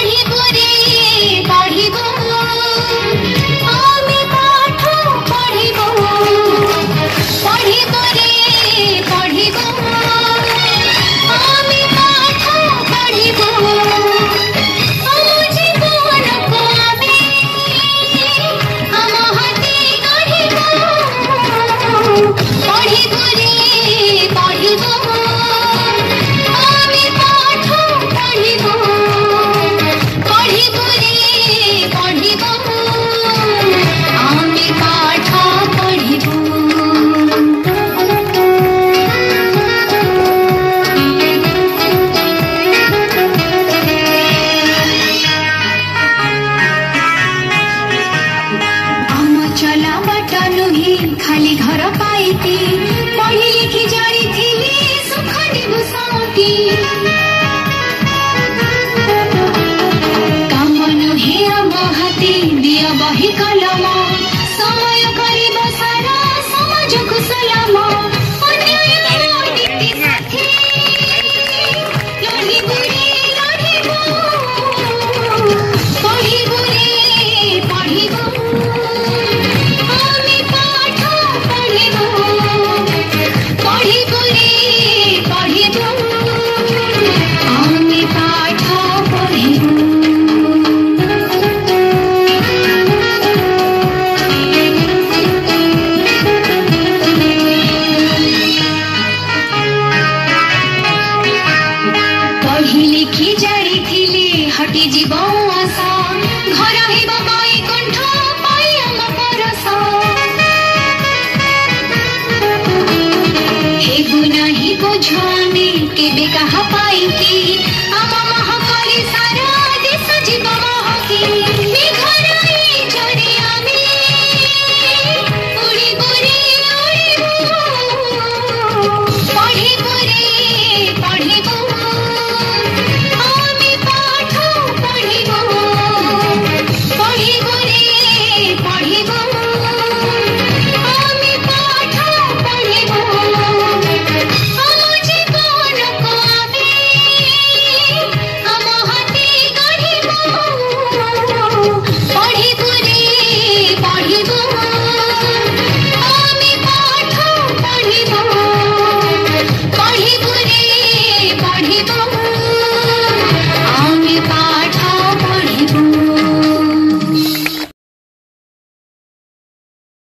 खाली घर पाई पढ़ी लिखी जाई सुख निबुसाती काम नुहे आम हाथी दिया बही कलम समय कर सारा समाज को सलाम लिखी जारी हटी जीव आशा घर बैकुंठ पाई आम परस हेबु नहीं बुझ आमे केबे कहा